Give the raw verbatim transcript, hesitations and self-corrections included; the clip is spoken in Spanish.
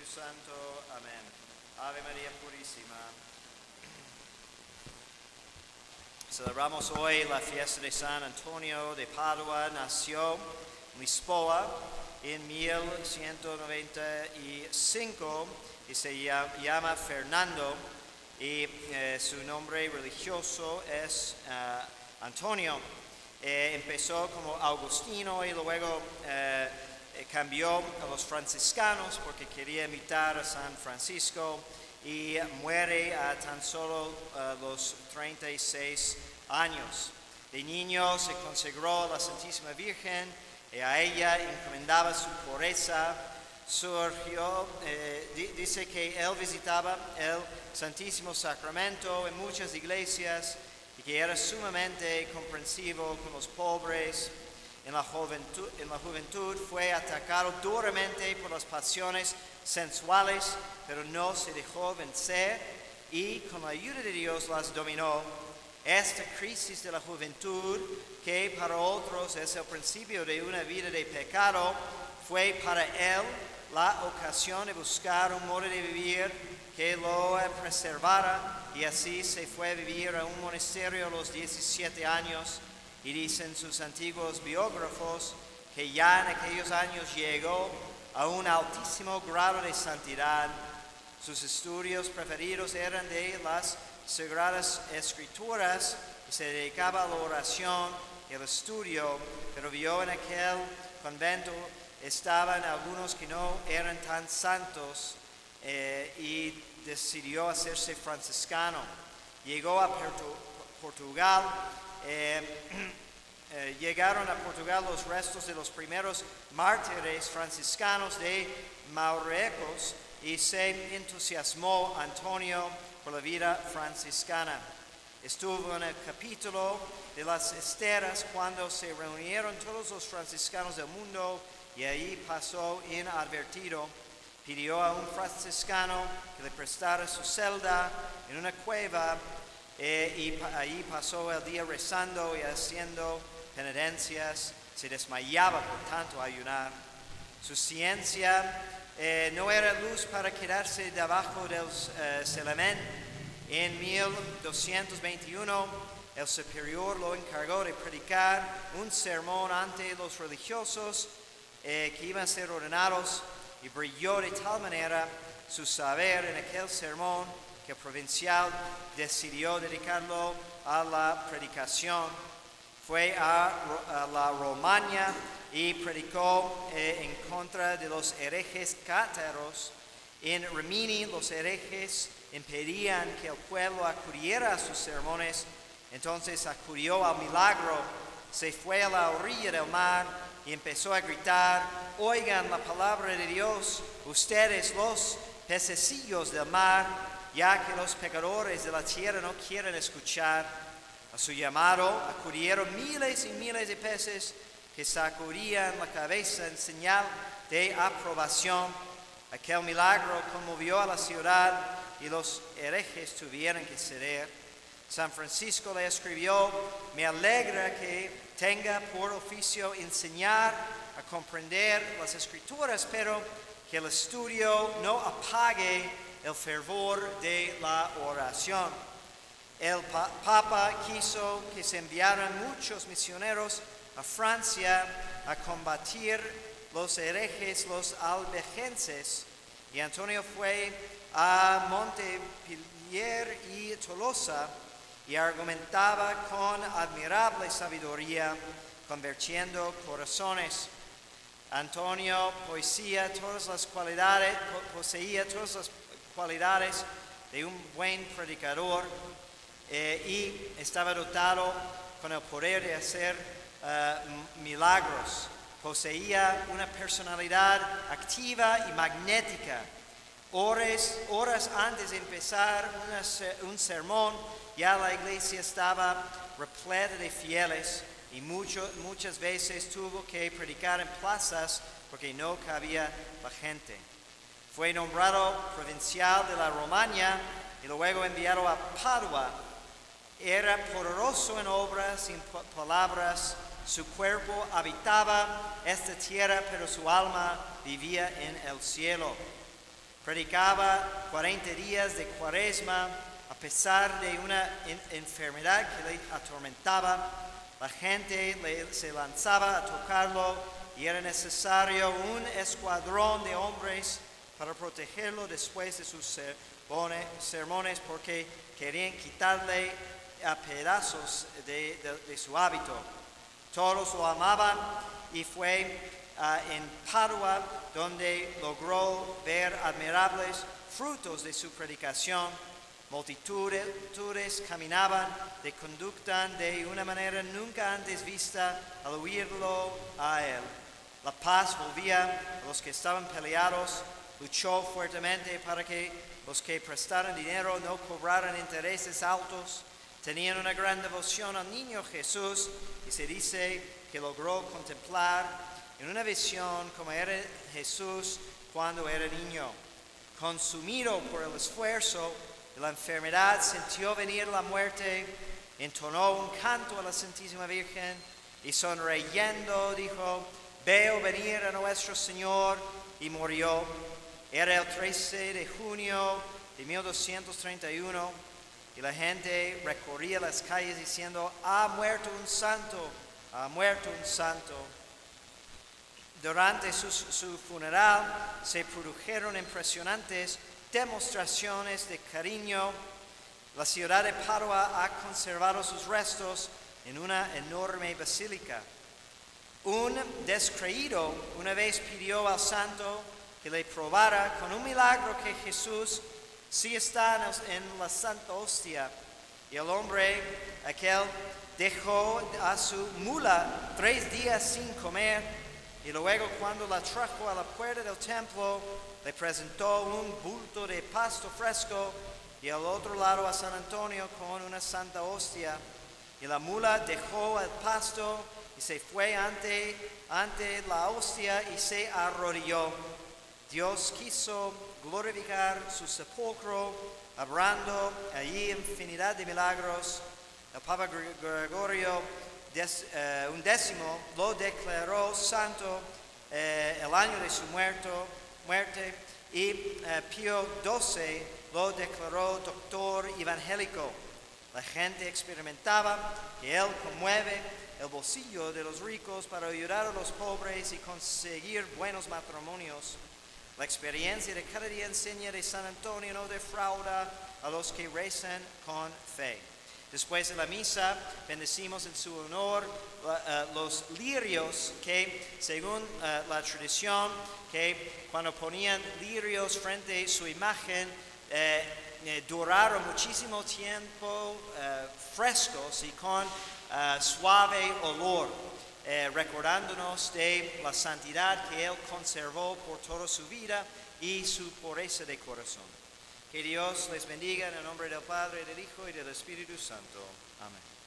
Santo. Amén. Ave María Purísima. Celebramos hoy la fiesta de San Antonio de Padua. Nació en Lisboa en mil ciento noventa y cinco y se llama Fernando y eh, su nombre religioso es uh, Antonio. Eh, empezó como agustino y luego eh, cambió a los franciscanos porque quería imitar a San Francisco y muere a tan solo uh, los treinta y seis años. De niño se consagró a la Santísima Virgen y a ella encomendaba su pureza. Surgió, eh, dice que él visitaba el Santísimo Sacramento en muchas iglesias y que era sumamente comprensivo con los pobres. En la juventud, en la juventud fue atacado duramente por las pasiones sensuales, pero no se dejó vencer y con la ayuda de Dios las dominó. Esta crisis de la juventud, que para otros es el principio de una vida de pecado, fue para él la ocasión de buscar un modo de vivir que lo preservara, y así se fue a vivir a un monasterio a los diecisiete años. Y dicen sus antiguos biógrafos que ya en aquellos años llegó a un altísimo grado de santidad. Sus estudios preferidos eran de las Sagradas Escrituras y se dedicaba a la oración y al estudio, pero vio en aquel convento estaban algunos que no eran tan santos eh, y decidió hacerse franciscano. Llegó a Portu- Portugal. Eh, eh, llegaron a Portugal los restos de los primeros mártires franciscanos de Marruecos y se entusiasmó Antonio por la vida franciscana. Estuvo en el capítulo de las esteras cuando se reunieron todos los franciscanos del mundo y ahí pasó inadvertido. Pidió a un franciscano que le prestara su celda en una cueva. Eh, y pa- ahí pasó el día rezando y haciendo penitencias, se desmayaba por tanto ayunar. Su ciencia eh, no era luz para quedarse debajo del eh, celamen. En mil doscientos veintiuno el superior lo encargó de predicar un sermón ante los religiosos eh, que iban a ser ordenados, y brilló de tal manera su saber en aquel sermón que el provincial decidió dedicarlo a la predicación. Fue a, a la Romagna y predicó eh, en contra de los herejes cátaros. En Rimini los herejes impedían que el pueblo acudiera a sus sermones, entonces acudió al milagro, se fue a la orilla del mar y empezó a gritar: oigan la palabra de Dios, ustedes los pececillos del mar, ya que los pecadores de la tierra no quieren escuchar. A su llamado acudieron miles y miles de peces que sacudían la cabeza en señal de aprobación. Aquel milagro conmovió a la ciudad y los herejes tuvieron que ceder. San Francisco le escribió: me alegra que tenga por oficio enseñar a comprender las Escrituras, pero que el estudio no apague el fervor de la oración. El pa- Papa quiso que se enviaran muchos misioneros a Francia a combatir los herejes, los albigenses, y Antonio fue a Montpellier y Tolosa y argumentaba con admirable sabiduría, convirtiendo corazones. Antonio poseía todas las cualidades, poseía todas las cualidades de un buen predicador eh, y estaba dotado con el poder de hacer uh, milagros. Poseía una personalidad activa y magnética. Horas, horas antes de empezar una, un sermón, ya la iglesia estaba repleta de fieles y mucho, muchas veces tuvo que predicar en plazas porque no cabía la gente. Fue nombrado provincial de la Romagna y luego enviado a Pádua. Era poderoso en obras y en palabras. Su cuerpo habitaba esta tierra, pero su alma vivía en el cielo. Predicaba cuarenta días de cuaresma a pesar de una enfermedad que le atormentaba. La gente le, se lanzaba a tocarlo y era necesario un escuadrón de hombres para protegerlo después de sus sermones, porque querían quitarle a pedazos de, de, de su hábito. Todos lo amaban y fue uh, en Padua donde logró ver admirables frutos de su predicación. Multitudes caminaban de conducta de una manera nunca antes vista al oírlo a él. La paz volvía a los que estaban peleados. Luchó fuertemente para que los que prestaran dinero no cobraran intereses altos. Tenían una gran devoción al niño Jesús y se dice que logró contemplar en una visión como era Jesús cuando era niño. Consumido por el esfuerzo de la enfermedad, sintió venir la muerte, entonó un canto a la Santísima Virgen y sonriendo dijo: veo venir a nuestro Señor, y murió. Era el trece de junio de mil doscientos treinta y uno y la gente recorría las calles diciendo: ha muerto un santo, ha muerto un santo. Durante su, su funeral se produjeron impresionantes demostraciones de cariño. La ciudad de Padua ha conservado sus restos en una enorme basílica. Un descreído una vez pidió al santo que le probara con un milagro que Jesús sí está en la Santa Hostia. Y el hombre aquel dejó a su mula tres días sin comer, y luego cuando la trajo a la puerta del templo, le presentó un bulto de pasto fresco y al otro lado a San Antonio con una Santa Hostia. Y la mula dejó el pasto y se fue ante, ante la hostia y se arrodilló. Dios quiso glorificar su sepulcro, obrando allí infinidad de milagros. El Papa Gregorio Des, uh, undécimo lo declaró santo uh, el año de su muerto, muerte y uh, Pío doce lo declaró doctor evangélico. La gente experimentaba que él conmueve el bolsillo de los ricos para ayudar a los pobres y conseguir buenos matrimonios. La experiencia de cada día enseña de San Antonio no defrauda a los que rezan con fe. Después de la misa, bendecimos en su honor uh, uh, los lirios que, según uh, la tradición, que cuando ponían lirios frente a su imagen, eh, eh, duraron muchísimo tiempo uh, frescos y con uh, suave olor, eh, recordándonos de la santidad que él conservó por toda su vida y su pureza de corazón. Que Dios les bendiga en el nombre del Padre, del Hijo y del Espíritu Santo. Amén.